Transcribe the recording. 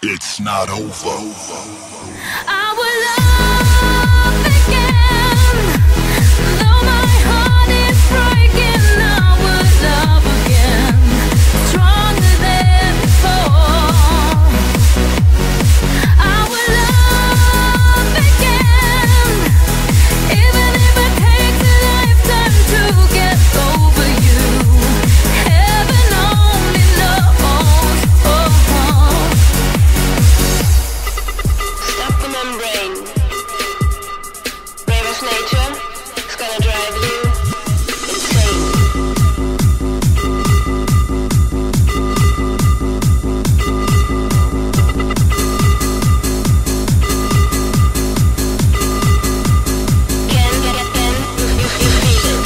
It's not over. I would love again, though my heart is breaking. I would love again, stronger than before. I would love again, even if it takes a lifetime to get over you. Heaven only knows. Stop the membrane. Bravest nature is gonna drive you insane. You feel it.